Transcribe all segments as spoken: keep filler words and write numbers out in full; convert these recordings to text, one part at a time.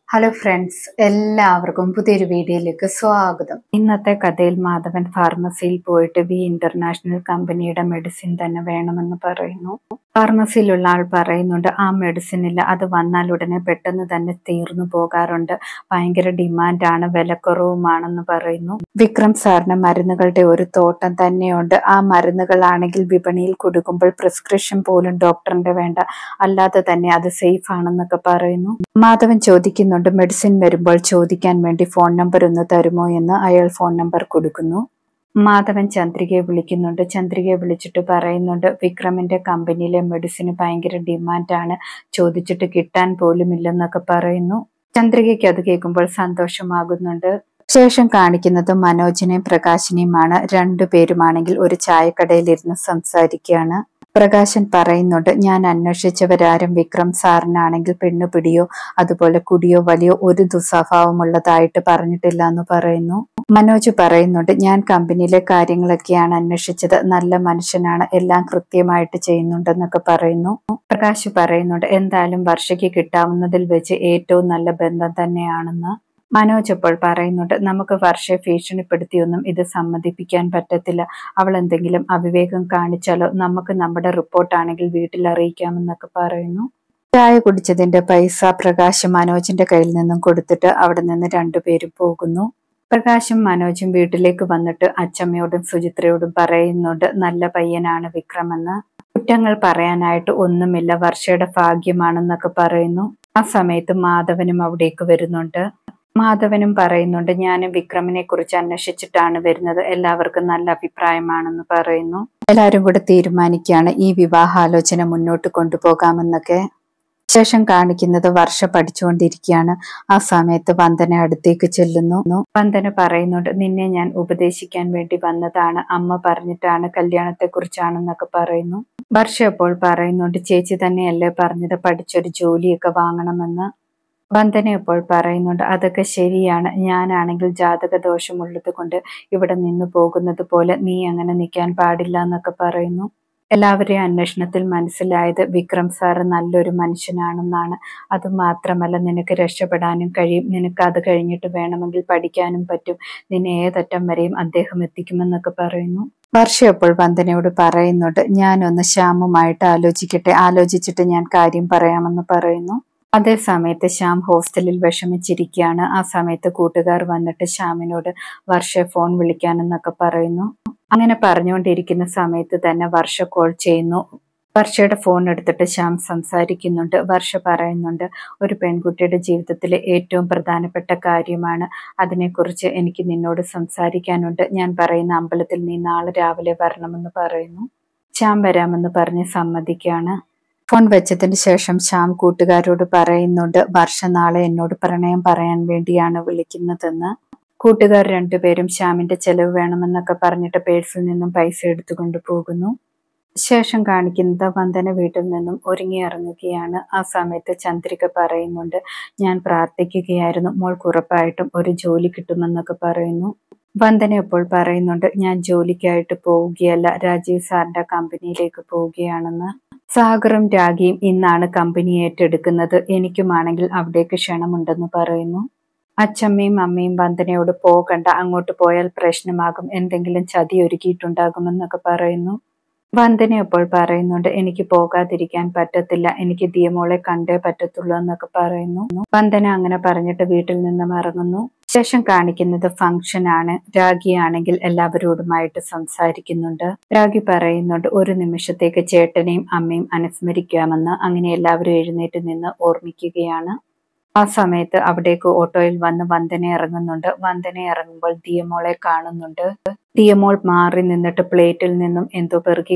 Hello friends, എല്ലാവർക്കും പുതിയൊരു വീഡിയോയിലേക്ക് സ്വാഗതം. ഇന്നത്തെ കഥയിൽ മാധവൻ ഫാർമസിയിൽ പോയിട്ട് വി ഇന്റർനാഷണൽ കമ്പനിയുടെ മെഡിസിൻ തന്നെ വേണമെന്ന് പറയുന്നു. ഫാർമസിയിലുള്ള ആൾ പറയുന്നുണ്ട്, ആ മെഡിസിൻ ഇല്ല, അത് വന്നാൽ ഉടനെ പെട്ടെന്ന് തന്നെ തീർന്നു പോകാറുണ്ട്, ഭയങ്കര ഡിമാൻഡാണ്, വിലക്കുറവുമാണെന്ന് പറയുന്നു. വിക്രം സാറിന് മരുന്നുകളുടെ ഒരു തോട്ടം തന്നെയുണ്ട്. ആ മരുന്നുകളാണെങ്കിൽ വിപണിയിൽ കൊടുക്കുമ്പോൾ പ്രിസ്ക്രിപ്ഷൻ പോലും ഡോക്ടറിന്റെ വേണ്ട, അല്ലാതെ തന്നെ അത് സേഫ് ആണെന്നൊക്കെ പറയുന്നു. മാധവൻ ചോദിക്കുന്നുണ്ട്, മെഡിസിൻ വരുമ്പോൾ ചോദിക്കാൻ വേണ്ടി ഫോൺ നമ്പർ ഒന്ന് തരുമോ എന്ന്. അയാൾ ഫോൺ നമ്പർ കൊടുക്കുന്നു. മാധവൻ ചന്ദ്രികയെ വിളിക്കുന്നുണ്ട്. ചന്ദ്രികയെ വിളിച്ചിട്ട് പറയുന്നുണ്ട്, വിക്രമിന്റെ കമ്പനിയിലെ മെഡിസിന് ഭയങ്കര ഡിമാൻഡാണ്, ചോദിച്ചിട്ട് കിട്ടാൻ പോലും ഇല്ലെന്നൊക്കെ പറയുന്നു. ചന്ദ്രികയ്ക്ക് അത് കേൾക്കുമ്പോൾ സന്തോഷമാകുന്നുണ്ട്. ശേഷം കാണിക്കുന്നത് മനോജിനെയും പ്രകാശിനെയുമാണ്. രണ്ടുപേരുമാണെങ്കിൽ ഒരു ചായക്കടയിലിരുന്ന് സംസാരിക്കുകയാണ്. പ്രകാശൻ പറയുന്നുണ്ട്, ഞാൻ അന്വേഷിച്ചവരാരും വിക്രം സാറിനാണെങ്കിൽ പെണ്ണുപിടിയോ അതുപോലെ കുടിയോ വലിയോ ഒരു ദുസ്വഭാവമുള്ളതായിട്ട് പറഞ്ഞിട്ടില്ല എന്ന് പറയുന്നു. മനോജ് പറയുന്നുണ്ട്, ഞാൻ കമ്പനിയിലെ കാര്യങ്ങളൊക്കെയാണ് അന്വേഷിച്ചത്, നല്ല മനുഷ്യനാണ്, എല്ലാം കൃത്യമായിട്ട് ചെയ്യുന്നുണ്ടെന്നൊക്കെ പറയുന്നു. പ്രകാശ് പറയുന്നുണ്ട്, എന്തായാലും വർഷയ്ക്ക് കിട്ടാവുന്നതിൽ വെച്ച് ഏറ്റവും നല്ല ബന്ധം തന്നെയാണെന്ന്. മനോജ് അപ്പോൾ പറയുന്നുണ്ട്, നമുക്ക് വർഷയെ ഭീഷണിപ്പെടുത്തിയൊന്നും ഇത് സമ്മതിപ്പിക്കാൻ പറ്റത്തില്ല, അവൾ എന്തെങ്കിലും അവിവേകം കാണിച്ചാലോ, നമുക്ക് നമ്മുടെ റിപ്പോർട്ടാണെങ്കിൽ വീട്ടിൽ അറിയിക്കാമെന്നൊക്കെ പറയുന്നു. ചായ കുടിച്ചതിന്റെ പൈസ പ്രകാശ് മനോജിന്റെ കയ്യിൽ നിന്നും കൊടുത്തിട്ട് അവിടെ നിന്ന് രണ്ടുപേരും പോകുന്നു. പ്രകാശും മനോജും വീട്ടിലേക്ക് വന്നിട്ട് അച്ചമ്മയോടും സുചിത്രയോടും പറയുന്നുണ്ട്, നല്ല പയ്യനാണ് വിക്രമെന്ന്, കുറ്റങ്ങൾ പറയാനായിട്ട് ഒന്നുമില്ല, വർഷയുടെ ഭാഗ്യമാണെന്നൊക്കെ പറയുന്നു. ആ സമയത്ത് മാധവനും അവിടേക്ക് വരുന്നുണ്ട്. മാധവനും പറയുന്നുണ്ട്, ഞാനും വിക്രമിനെ കുറിച്ച് അന്വേഷിച്ചിട്ടാണ് വരുന്നത്, എല്ലാവർക്കും നല്ല അഭിപ്രായമാണെന്ന് പറയുന്നു. എല്ലാവരും കൂടെ തീരുമാനിക്കുകയാണ് ഈ വിവാഹാലോചന മുന്നോട്ട് കൊണ്ടുപോകാമെന്നൊക്കെ. ശേഷം കാണിക്കുന്നത് വർഷ പഠിച്ചുകൊണ്ടിരിക്കുകയാണ്. ആ സമയത്ത് വന്ദന അടുത്തേക്ക് ചെല്ലുന്നു. വന്ദന പറയുന്നുണ്ട്, നിന്നെ ഞാൻ ഉപദേശിക്കാൻ വേണ്ടി വന്നതാണ്, അമ്മ പറഞ്ഞിട്ടാണ് കല്യാണത്തെ കുറിച്ചാണെന്നൊക്കെ പറയുന്നു. വർഷ അപ്പോൾ പറയുന്നുണ്ട്, ചേച്ചി തന്നെയല്ലേ പറഞ്ഞത് പഠിച്ചൊരു ജോലിയൊക്കെ വാങ്ങണമെന്ന്. വന്ദന ഇപ്പോൾ പറയുന്നുണ്ട്, അതൊക്കെ ശരിയാണ്, ഞാനാണെങ്കിൽ ജാതക ദോഷമുള്ളത് കൊണ്ട് ഇവിടെ നിന്നു പോകുന്നത് പോലെ നീ അങ്ങനെ നിൽക്കാൻ പാടില്ല എന്നൊക്കെ പറയുന്നു. എല്ലാവരെയും അന്വേഷണത്തിൽ മനസ്സിലായത് വിക്രം സാറ് നല്ലൊരു മനുഷ്യനാണെന്നാണ്, അതുമാത്രമല്ല നിനക്ക് രക്ഷപ്പെടാനും കഴിയും, നിനക്ക് അത് കഴിഞ്ഞിട്ട് വേണമെങ്കിൽ പഠിക്കാനും പറ്റും, നിന്നെ ഏതറ്റം വരെയും അദ്ദേഹം എത്തിക്കുമെന്നൊക്കെ പറയുന്നു. വർഷ അപ്പോൾ വന്ദനയോട് പറയുന്നുണ്ട്, ഞാനൊന്ന് ശ്യാമുമായിട്ട് ആലോചിക്കട്ടെ, ആലോചിച്ചിട്ട് ഞാൻ കാര്യം പറയാമെന്ന് പറയുന്നു. അതേ സമയത്ത് ശ്യാം ഹോസ്റ്റലിൽ വിഷമിച്ചിരിക്കുകയാണ്. ആ സമയത്ത് കൂട്ടുകാർ വന്നിട്ട് ശ്യാമിനോട് വർഷ ഫോൺ വിളിക്കാനെന്നൊക്കെ പറയുന്നു. അങ്ങനെ പറഞ്ഞുകൊണ്ടിരിക്കുന്ന സമയത്ത് തന്നെ വർഷ കോൾ ചെയ്യുന്നു. വർഷയുടെ ഫോൺ എടുത്തിട്ട് ശ്യാം സംസാരിക്കുന്നുണ്ട്. വർഷ പറയുന്നുണ്ട്, ഒരു പെൺകുട്ടിയുടെ ജീവിതത്തിലെ ഏറ്റവും പ്രധാനപ്പെട്ട കാര്യമാണ്, അതിനെക്കുറിച്ച് എനിക്ക് നിന്നോട് സംസാരിക്കാനുണ്ട്, ഞാൻ പറയുന്ന അമ്പലത്തിൽ നീ നാളെ രാവിലെ വരണമെന്ന് പറയുന്നു. ശ്യാം വരാമെന്ന് പറഞ്ഞ് സമ്മതിക്കുകയാണ്. ഫോൺ വെച്ചതിന് ശേഷം ശ്യാം കൂട്ടുകാരോട് പറയുന്നുണ്ട്, വർഷ നാളെ എന്നോട് പ്രണയം പറയാൻ വേണ്ടിയാണ് വിളിക്കുന്നതെന്ന്. കൂട്ടുകാർ രണ്ടുപേരും ശ്യാമിന്റെ ചെലവ് വേണമെന്നൊക്കെ പറഞ്ഞിട്ട് പേഴ്സിൽ നിന്നും പൈസ എടുത്തുകൊണ്ട് പോകുന്നു. ശേഷം കാണിക്കുന്നത് വന്ദന വീട്ടിൽ നിന്നും ഒരുങ്ങി ഇറങ്ങുകയാണ്. ആ സമയത്ത് ചന്ദ്രിക പറയുന്നുണ്ട്, ഞാൻ പ്രാർത്ഥിക്കുകയായിരുന്നു, മോൾക്ക് ഉറപ്പായിട്ടും ഒരു ജോലി കിട്ടുമെന്നൊക്കെ പറയുന്നു. വന്ദന ഇപ്പോൾ പറയുന്നുണ്ട്, ഞാൻ ജോലിക്കായിട്ട് പോവുകയല്ല, രാജീവ് സാറിന്റെ കമ്പനിയിലേക്ക് പോവുകയാണെന്ന്. സാഗറും രാഗിയും ഇന്നാണ് കമ്പനി ഏറ്റെടുക്കുന്നത്, എനിക്കുമാണെങ്കിൽ അവിടേക്ക് ക്ഷണമുണ്ടെന്ന് പറയുന്നു. അച്ഛമ്മയും അമ്മയും വന്ദനയോട് പോകണ്ട, അങ്ങോട്ട് പോയാൽ പ്രശ്നമാകും, എന്തെങ്കിലും ചതി ഒരുക്കിയിട്ടുണ്ടാകുമെന്നൊക്കെ പറയുന്നു. വന്ദന അപ്പോൾ പറയുന്നുണ്ട്, എനിക്ക് പോകാതിരിക്കാൻ പറ്റത്തില്ല, എനിക്ക് ദിയമോളെ കണ്ടേ പറ്റത്തുള്ളൂ എന്നൊക്കെ പറയുന്നു. വന്ദന അങ്ങനെ പറഞ്ഞിട്ട് വീട്ടിൽ നിന്നും ഇറങ്ങുന്നു. ശേഷം കാണിക്കുന്നത് ഫംഗ്ഷൻ ആണ്. രാഗി ആണെങ്കിൽ എല്ലാവരോടുമായിട്ട് സംസാരിക്കുന്നുണ്ട്. രാഗി പറയുന്നുണ്ട്, ഒരു നിമിഷത്തേക്ക് ചേട്ടനെയും അമ്മയും അനുസ്മരിക്കാമെന്ന്. അങ്ങനെ എല്ലാവരും എഴുന്നേറ്റ് നിന്ന് ഓർമ്മിക്കുകയാണ്. ആ സമയത്ത് അവിടേക്ക് ഓട്ടോയിൽ വന്ന് വന്ദന ഇറങ്ങുന്നുണ്ട്. വന്ദന ഇറങ്ങുമ്പോൾ ദിയമോളെ കാണുന്നുണ്ട്. ദിയമോൾ മാറി നിന്നിട്ട് പ്ലേറ്റിൽ നിന്നും എന്തോ പെറുക്കി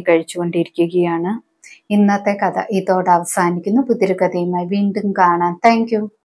കഴിച്ചുകൊണ്ടിരിക്കുകയാണ്. ഇന്നത്തെ കഥ ഇതോടെ അവസാനിക്കുന്നു. പുതിയൊരു കഥയുമായി വീണ്ടും കാണാം. Thank U.